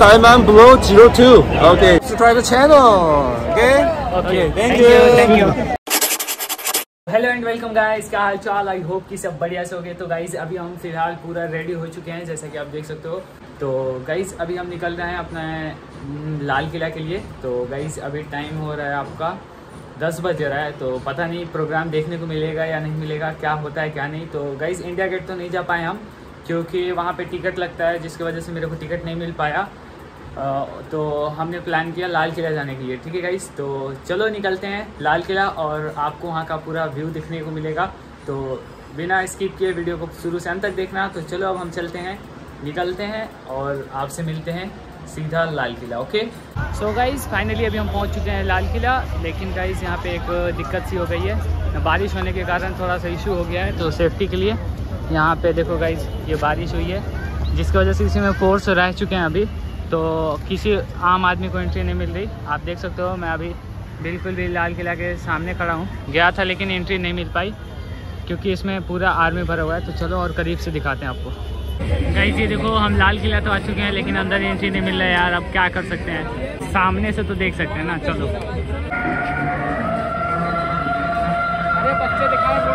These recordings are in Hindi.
Simon Blow 02. Okay. Subscribe the channel. Okay. Okay. Thank you. Hello and welcome guys, क्या हाल चाल। आई होप कि सब बढ़िया से हो गए। तो गाइस अभी हम फिलहाल पूरा रेडी हो चुके हैं, जैसा कि आप देख सकते हो। तो गाइस अभी हम निकल रहे हैं अपना लाल किला के लिए। तो गाइस अभी टाइम हो रहा है आपका 10 बज रहा है। तो पता नहीं प्रोग्राम देखने को मिलेगा या नहीं मिलेगा, क्या होता है क्या नहीं। तो गाइस इंडिया गेट तो नहीं जा पाए हम, क्योंकि वहाँ पे टिकट लगता है, जिसकी वजह से मेरे को टिकट नहीं मिल पाया। तो हमने प्लान किया लाल किला जाने के लिए। ठीक है गाइस, तो चलो निकलते हैं लाल किला और आपको वहाँ का पूरा व्यू दिखने को मिलेगा। तो बिना स्किप किए वीडियो को शुरू से अंत तक देखना। तो चलो अब हम चलते हैं, निकलते हैं और आपसे मिलते हैं सीधा Lal Qila. Okay. So guys finally अभी हम पहुँच चुके हैं लाल किला। लेकिन गाइस यहाँ पे एक दिक्कत सी हो गई है, बारिश होने के कारण थोड़ा सा इशू हो गया है। तो सेफ्टी के लिए यहाँ पे देखो गाइस, ये बारिश हुई है, जिसकी वजह से इसमें फोर्स रह चुके हैं अभी। तो किसी आम आदमी को एंट्री नहीं मिल रही। आप देख सकते हो मैं अभी बिल्कुल भी लाल किला के सामने खड़ा हूँ। गया था लेकिन एंट्री नहीं मिल पाई, क्योंकि इसमें पूरा आर्मी भरा हुआ है। तो चलो और करीब से दिखाते हैं आपको। गाइस ये देखो, हम लाल किला तो आ चुके हैं, लेकिन अंदर एंट्री नहीं मिल रहा है यार। अब क्या कर सकते हैं, सामने से तो देख सकते हैं ना। चलो अरे बच्चे दिखाओ,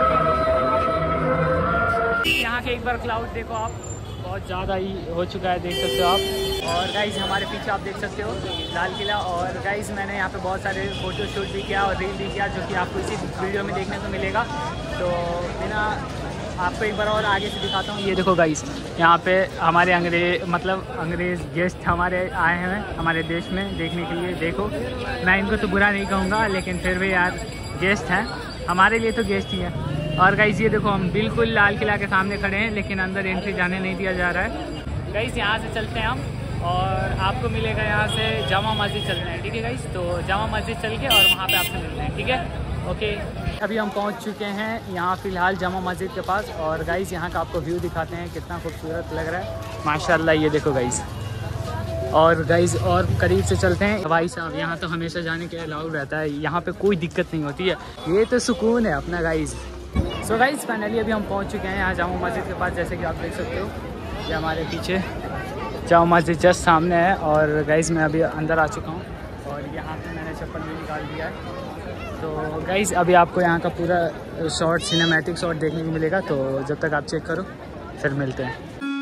यहाँ के एक बार क्लाउड देखो आप, बहुत ज़्यादा ही हो चुका है, देख सकते हो आप। और गाइस हमारे पीछे आप देख सकते हो लाल किला। और गाइस मैंने यहाँ पे बहुत सारे फ़ोटो शूट भी किया और रील भी किया, जो कि आपको इसी वीडियो में देखने को मिलेगा। तो बिना आपको एक बार और आगे से दिखाता हूँ। ये देखो गाइस, यहाँ पे हमारे अंग्रेज़ गेस्ट हमारे आए हैं हमारे देश में देखने के लिए। देखो मैं इनको तो बुरा नहीं कहूँगा, लेकिन फिर भी यार गेस्ट हैं, हमारे लिए तो गेस्ट ही हैं। और गाइस ये देखो, हम बिल्कुल लाल किला के सामने खड़े हैं, लेकिन अंदर एंट्री जाने नहीं दिया जा रहा है। गाइस यहाँ से चलते हैं हम, और आपको मिलेगा यहाँ से जामा मस्जिद चलना है। ठीक है गाइस, तो जामा मस्जिद चल के और वहाँ पे आपसे मिलते हैं। ठीक है, ओके। अभी हम पहुँच चुके हैं यहाँ फ़िलहाल जामा मस्जिद के पास। और गाइस यहाँ का आपको व्यू दिखाते हैं, कितना खूबसूरत लग रहा है माशाल्लाह। ये देखो गाइस, और गाइस और करीब से चलते हैं। भाई साहब यहाँ तो हमेशा जाने के अलाउड रहता है, यहाँ पे कोई दिक्कत नहीं होती है, ये तो सुकून है अपना गाइस। सो गाइस फाइनली अभी हम पहुँच चुके हैं यहाँ जामा मस्जिद के पास, जैसे कि आप देख सकते हो। ये हमारे पीछे जामा मस्जिद जस्ट सामने है। और गाइस मैं अभी अंदर आ चुका हूँ, और यहाँ पे मैंने चप्पल भी निकाल दिया है। तो गाइस अभी आपको यहाँ का पूरा शॉट, सिनेमैटिक शॉट देखने को मिलेगा। तो जब तक आप चेक करो, फिर मिलते हैं।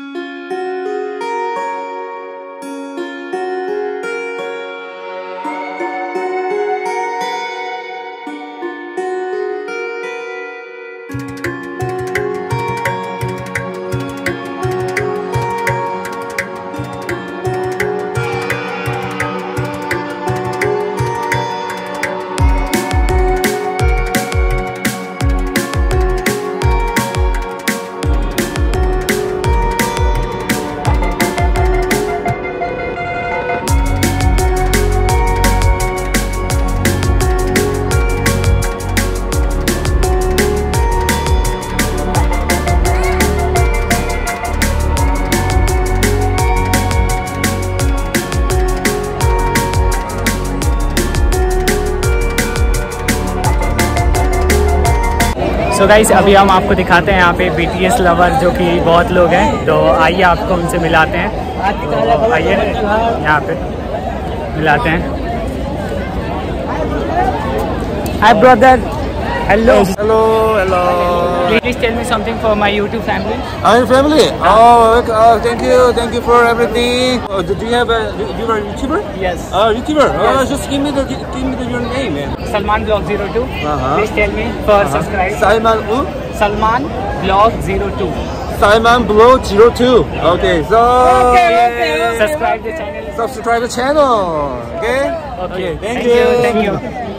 सो गाइस अभी हम आपको दिखाते हैं यहाँ पे BTS लवर जो कि बहुत लोग हैं। तो आइए आपको उनसे मिलाते हैं, आइए यहाँ पे मिलाते हैं। Hi brother, hello Hello. Please tell me something for my YouTube family. Are you family? Oh, thank you for everything. Do you have you are a YouTuber? Yes. YouTuber. Yes. Just give me your name, man. Salman Vlog 02. Please tell me for subscribe. Salman Vlog 02. Simon Blow 02. Okay, so Subscribe the channel. subscribe the channel. Okay. Okay. Thank you. Thank you.